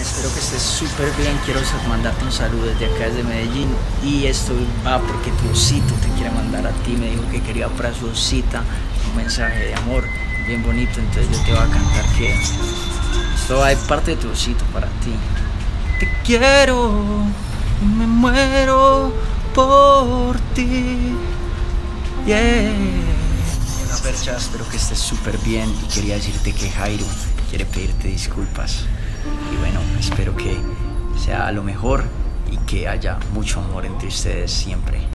espero que estés súper bien. Quiero mandarte un saludo desde acá, desde Medellín. Y esto va porque tu osito te quiere mandar a ti. Me dijo que quería para su osita un mensaje de amor bien bonito. Entonces yo te voy a cantar que esto va de parte de tu osito para ti. Te quiero y me muero por ti. Yeah. Hola Percha, espero que estés súper bien y quería decirte que Jairo quiere pedirte disculpas. Y bueno, espero que sea lo mejor y que haya mucho amor entre ustedes siempre.